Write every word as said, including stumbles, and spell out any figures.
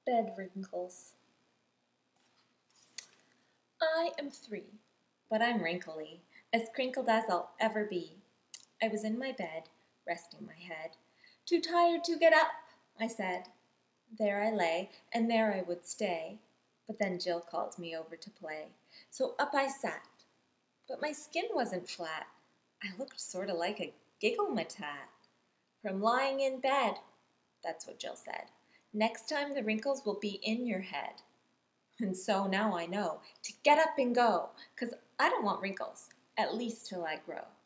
Bed Wrinkles. I am three, but I'm wrinkly, as crinkled as I'll ever be. I was in my bed, resting my head. Too tired to get up, I said. There I lay, and there I would stay. But then Jill called me over to play, so up I sat. But my skin wasn't flat. I looked sorta like a giggle-matat. From lying in bed, that's what Jill said. Next time the wrinkles will be in your head. And so now I know to get up and go, 'cause I don't want wrinkles, at least till I grow.